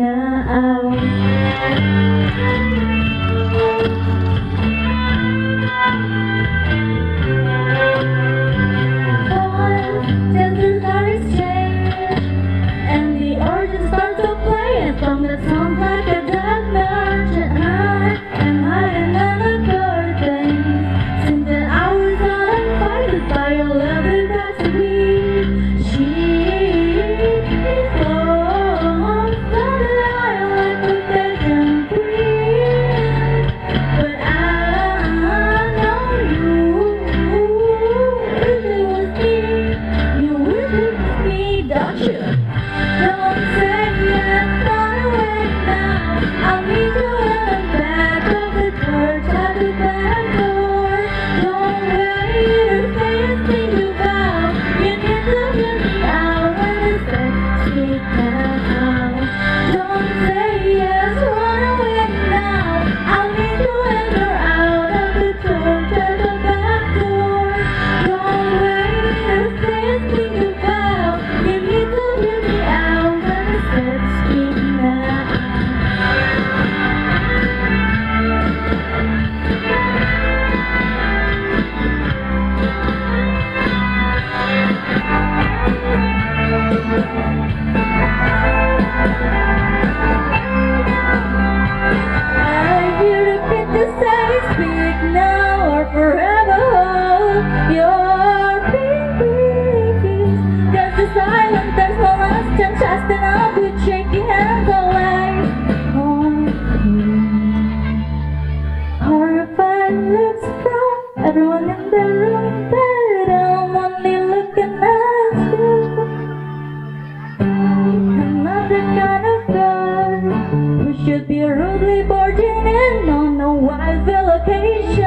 now. Just the stars change, and the organ starts to play, and from the sounds like a dead march, and hiding under curtains, since that I was uninvited by your lovely recipe. She flows down the aisle like a bacon breeze, but I know you wish it was me. You wish it was me, don't you? Don't say yes, run away now. I'll meet you in the back of the church at the back door. Don't wait or say a single vow. You need to hear me out when it's said speak now. Don't say yes, run away now. I'll meet you in or out of the church at the back door. Don't wait or say a single vow. You need to hear me out when it's said speak now. I hear a bit to say speak now or forever hold your peace. There's the silence that's for us to trust, and I'll be shaking hands away on you. Horrified looks from everyone in the room, but I'm only looking at you. Another kind of girl who should be rudely barging in on a wild location.